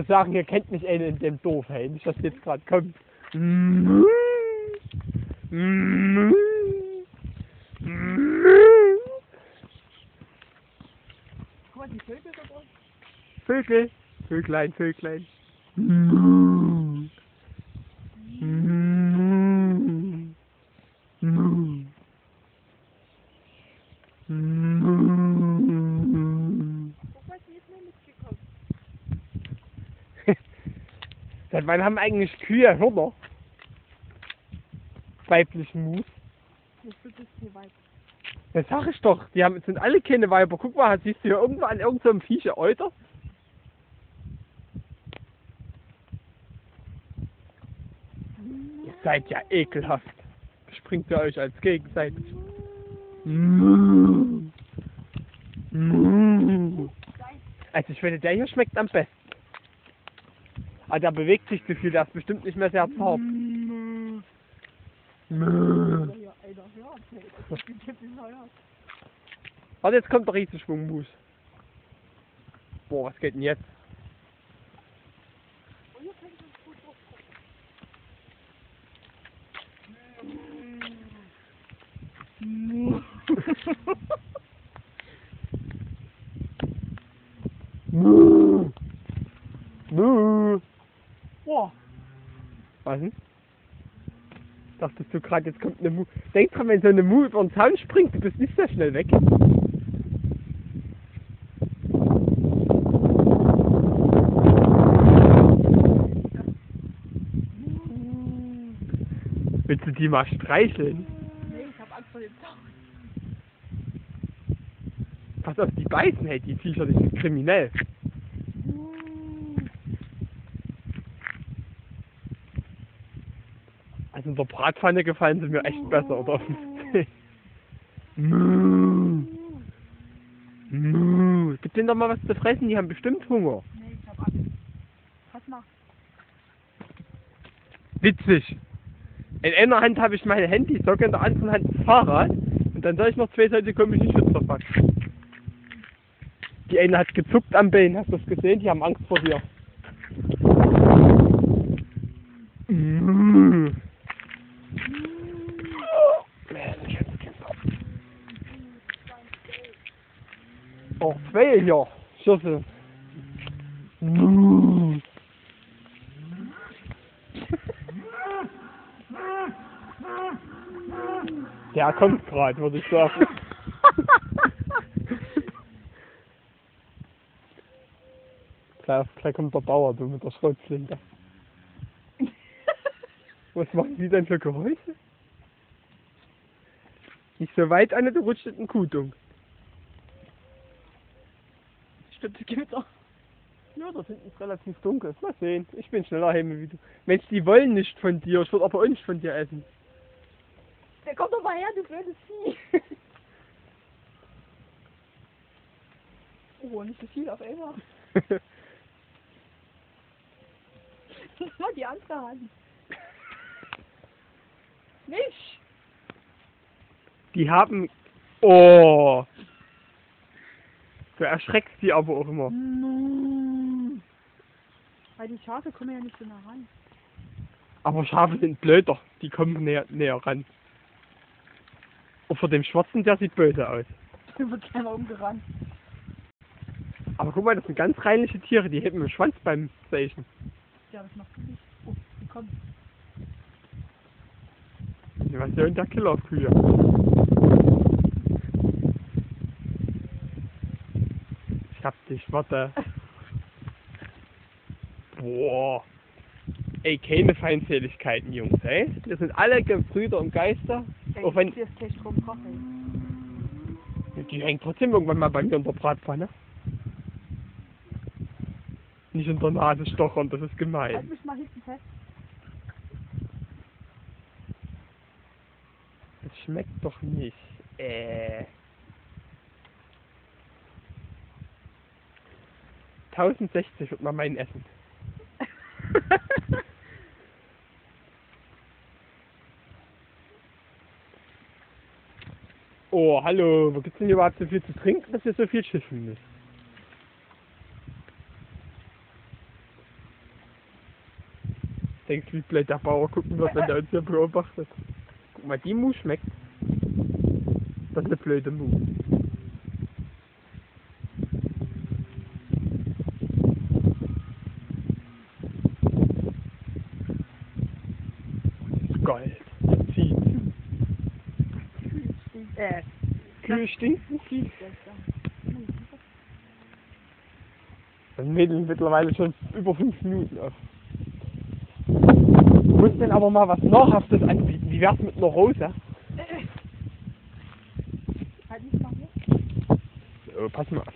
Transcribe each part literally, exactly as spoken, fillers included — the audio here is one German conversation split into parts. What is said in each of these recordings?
würde sagen, ihr kennt nicht einen in dem Dorf, hey, nicht, was jetzt gerade kommt. Guck mal, die Vögel da draußen. Vögel, Vöglein, Vöglein. Guck mal, die ist mir mitgekommen. Seit wann haben eigentlich Kühe Hörner? Weiblichen Mus. Du bist hier weit. Das sag ich doch, die haben, sind alle keine Weiber. Guck mal, siehst du hier irgendwo an irgendeinem Viech Euter? Ihr seid ja ekelhaft. Springt ihr euch als gegenseitig. Also ich finde, der hier schmeckt am besten. Aber der bewegt sich zu viel, der ist bestimmt nicht mehr sehr zart. Ja, Alter, hör auf, ey. Das ist jetzt bescheuert. Warte, jetzt kommt der Riesenschwung Mus. Boah, was geht denn jetzt? Und hier kann ich uns gut durchgucken. Mu. Mu. Boah. Was denn? Dachtest du gerade, jetzt kommt eine Mu. Denk dran, wenn so eine Mu über den Zaun springt, du bist nicht sehr schnell weg. Willst du die mal streicheln? Nee, ich hab Angst vor dem Zaun. Pass auf, die beißen, hey, die Viecher, die sind kriminell. Also in der Bratpfanne gefallen sie mir echt besser, oder? Mu. Mu. Gib denen doch mal was zu fressen, die haben bestimmt Hunger. Nee, ich hab Angst. Pass mal. Witzig. In einer Hand habe ich meine Handysocke, in der anderen Hand das Fahrrad. Und dann soll ich noch zwei solche komischen Schützer packen. Die eine hat gezuckt am Bein, hast du das gesehen? Die haben Angst vor dir. Mm. Oh, zwei hier. Schüssel. Mm. Der kommt gerade, würde ich sagen. Gleich, gleich kommt der Bauer, du mit der Schrotflinte. Was machen die denn für Geräusche? Nicht so weit, Anne, du rutscht in den Kutung. Stimmt, das gibt's auch. Ja, da hinten ist relativ dunkel. Mal sehen, ich bin schneller heim wie du. Mensch, die wollen nicht von dir, ich würde aber auch nicht von dir essen. Der kommt doch mal her, du blödes Vieh. Oh, nicht so viel auf einmal. Mal die andere Hand. Nicht. Die haben... Oh! Du erschreckst die aber auch immer. Mm. Weil die Schafe kommen ja nicht so nah ran. Aber Schafe sind blöder, die kommen näher, näher ran. Und vor dem Schwarzen, der sieht böse aus. Der wird einmal umgerannt. Aber guck mal, das sind ganz reinliche Tiere, die heben den Schwanz beim Zeichen. Ja, das macht sie nicht. Oh, die kommt. Die Version der Killerkühe. Ich hab dich, warte. Boah. Ey, keine Feindseligkeiten, Jungs, ey. Wir sind alle Brüder und Geister. Ey, Auch wenn... hier ist gleich Strom drauf, ey. Die hängt trotzdem irgendwann mal bei mir in der Bratpfanne. Nicht in der Nase stochern, das ist Halt gemein. mich mal hinten fest. Das schmeckt doch nicht. Äh. tausendsechzig wird mal mein Essen. Oh, hallo, wo gibt's denn überhaupt so viel zu trinken, dass ihr so viel schiffen müsst? Denkst du, wie blöd der Bauer gucken wird, wenn der uns hier beobachtet? Guck mal, die Mu schmeckt. Das ist eine blöde Mu. Gold. Zieht. Äh, Kühe stinken. viel besser. Dann mädeln mittlerweile schon über fünf Minuten auf. Du musst denn aber mal was Nahrhaftes anbieten. Wie wär's mit einer Rose? Halt nicht mal hier. So, pass mal auf.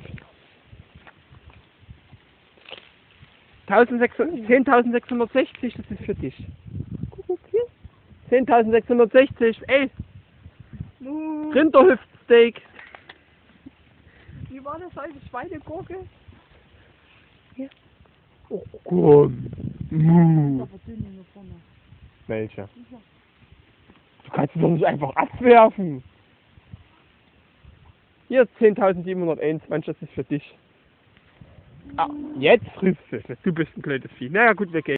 zehntausendsechshundertsechzig, das ist für dich. Guck hier. zehntausendsechshundertsechzig, ey, Nu, Rinderhüftsteak. wie war das heute? Schweinegurke? Oh komm. Mu. Aber dünn hier vorne. Welche? Du kannst sie doch nicht einfach abwerfen. Hier zehntausendsiebenhunderteinundzwanzig, das ist für dich. Ah, jetzt frisst du es. Du bist ein blödes Vieh. Naja gut, wir gehen.